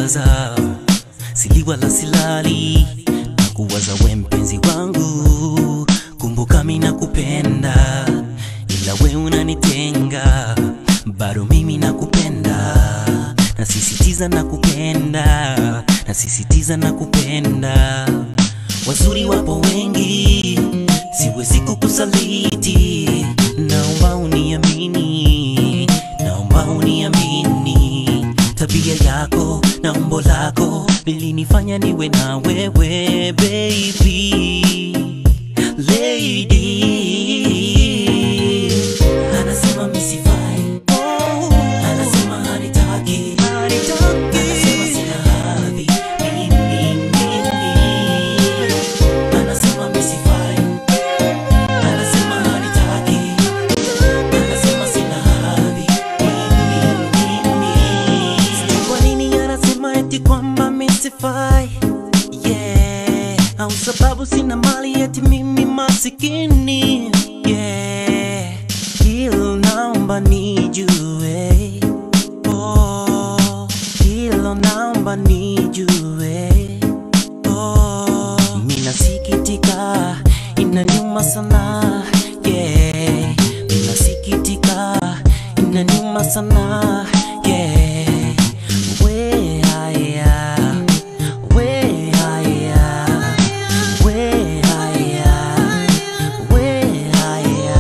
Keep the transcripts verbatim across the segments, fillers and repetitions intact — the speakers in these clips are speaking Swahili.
nakuwaza, sili wala silali, nakuwaza we mpenzi wangu. Kumbuka mimi nakupenda, ila we unanitenga, bado mimi nakupenda. Nasisitiza nakupenda, nasisitiza nakupenda. Wazuri wapo wengi, siwezi kukusaliti. Naomba uniamini, naomba uniamini. Tabia yako na umbo lako vilinifanya niwe na wewe baby. Lady anasema misifai, anasema hanitaki, anasema sina hadhi mimi, anasema misifai, anasema hanitaki, anasema sina hadhi mimi. Kwa nini anasema eti kwamba misifai? Yeah, au sababu sina mali eti mimi masikini? Yeah, hilo naomba nijue, oh, hilo naomba nijue, oh. Mina sikitika, inaniuma sana, yeah. Mina sikitika, inaniuma sana, yeah. We haya, we haya, we haya, we haya.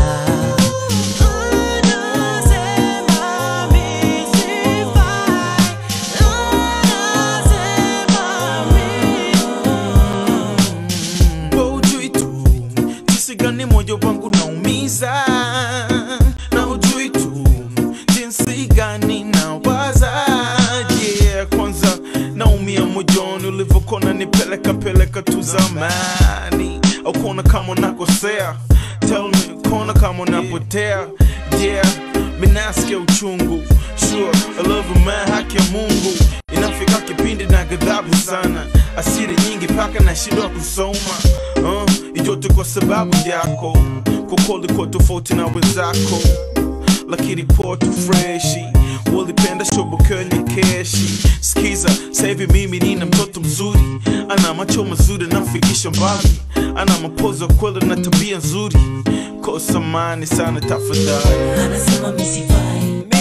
Unasema misifai, unasema mimi. Ujui tu jinsi gani moyo wangu naumiza, na ujui tu jinsi gani nawaza. Yeah, kwanza naumia moyoni ulivyokona nipeleka peleka tu zamani. Au kona kama unakosea, tell me kona kama unapotea. Yeah, mimi nasikia uchungu, sure I love you man, haki ya Mungu. Inafika kipindi na ghadhabu sana, asiri nyingi paka na shida kusoma. uh, Ijote kwa sababu yako, kukoli kwa tofauti na wenzako. Lakini poa tu freshi, walipenda shobo kwenye keshi. Skiza, saivi mimi nina mtoto mzuri, ana macho mazuri nafikisha mbali, ana mapozo kweli na tabia nzuri. Kosa mani sana tafadhali. Anasema misifai,